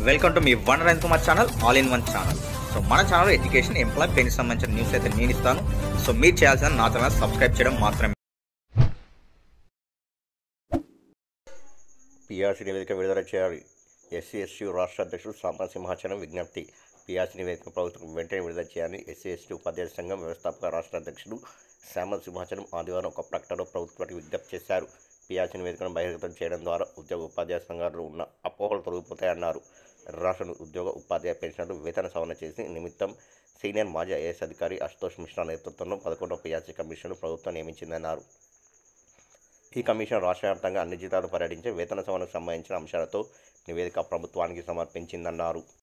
Welcome to మీ వన్ రైన్ Kumar channel, all in one channel. So మన ఛానల్ ఎడ్యుకేషన్, ఎంప్లాయ్, పెన్షన్ సంబంధించిన న్యూస్ అయితే నేను ఇస్తాను. సో మీరు చేయాల్సిన నా ఛానల్ సబ్స్క్రైబ్ చేయడం మాత్రమే. పిఆర్సీ నివేదిక విడుదల చేయాలి. ఎస్సీ ఎస్టీ రాష్ట్ర అధ్యక్షుడు సింహాచలం విజ్ఞప్తి. పిఆర్సీ నివేదిక ప్రభుత్వం వెంటనే విడుదల చేయాలని ఎస్సీ ఎస్టీ ఉపాధ్యాయ సంఘం వ్యవస్థాపక రాష్ట్ర అధ్యక్షుడు సింహాచలం ఆదివారం ఒక ప్రకటనలో ప్రభుత్వానికి విజ్ఞప్తి చేశారు. పిఆర్సీ నివేదికను బహిర్గతం చేయడం ద్వారా ఉద్యోగ ఉపాధ్యాయ సంఘాలలో ఉన్న అపోహలు తొలగిపోతాయన్నారు. రాష్ట్ర ఉద్యోగ ఉపాధ్యాయ పెన్షన్లు వేతన సవరణ చేసి నిమిత్తం సీనియర్ మాజీ ఐఏఎస్ అధికారి అశుతోష్ మిశ్రా నేతృత్వంలో 11వ పిఆర్సీ కమిషన్ను ప్రభుత్వం నియమించిందన్నారు. ఈ కమిషన్ రాష్ట్ర వ్యాప్తంగా అన్ని జిల్లాలు పర్యటించి వేతన సవరణకు సంబంధించిన అంశాలతో నివేదిక ప్రభుత్వానికి సమర్పించిందన్నారు.